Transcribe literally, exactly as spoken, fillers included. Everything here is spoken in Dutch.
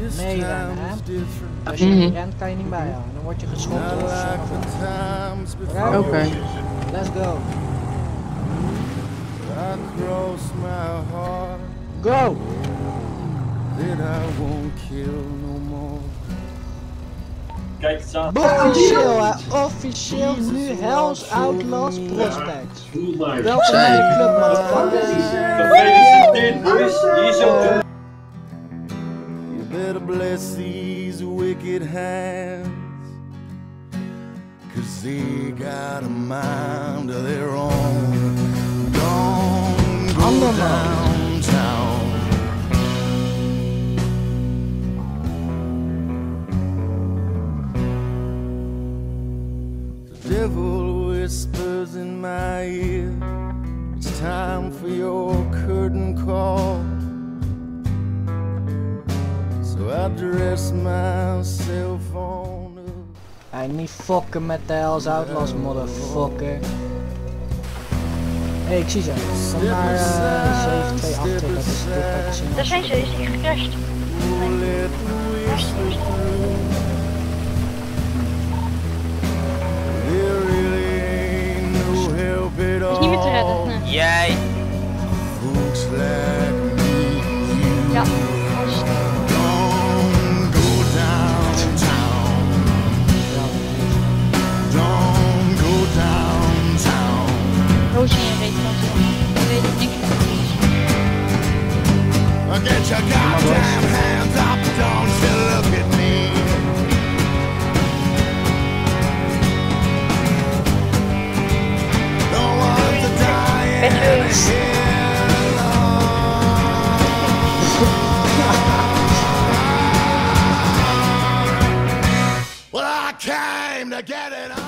meerennen, hè? Als je niet rent, kan je niet bijhouden. Dan word je geschoten of zo. Oké. Okay. Let's go. Go! Kijk het samen. Officieel, hè? Officieel nu Hells Outlaws Prospects. Welkom bij de club, motherfuckers. Gefeliciteerd, boys. Hier is ook de... You better bless these wicked hands, 'cause they got a mind of their own. Don't go downtown. The devil whispers in my ear, it's time for your curtain call. So I dress myself on up. Hey, niet fokken met de Hells Outlaws, motherfucker. Hé, hey, ik zie ze. Kom naar uh, zeven twee acht, dat is dit wat ik Daar zijn ze, is die gecrashed. Is niet meer te redden, nee. Jij! Ja. Roosje in je reet van zo. Ik weet het niks van. Get your goddamn hands up, don't you look at me. No one's a dying here. Well, I came to get it on.